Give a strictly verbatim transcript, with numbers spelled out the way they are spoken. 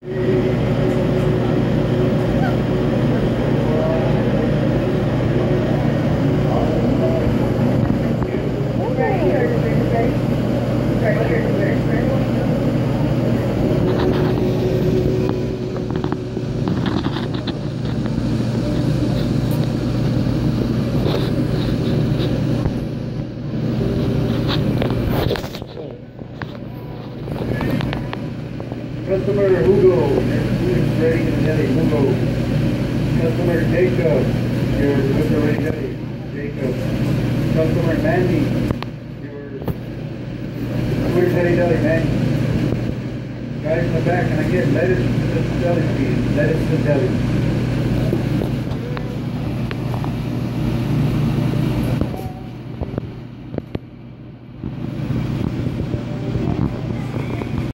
Customer Hugo, food is ready and ready, Hugo. Customer Jacob, your food is already ready, Jacob. Customer Mandy, your food is ready, ready, Mandy. Guys in the back, can I get lettuce to the deli, please? Lettuce to the deli.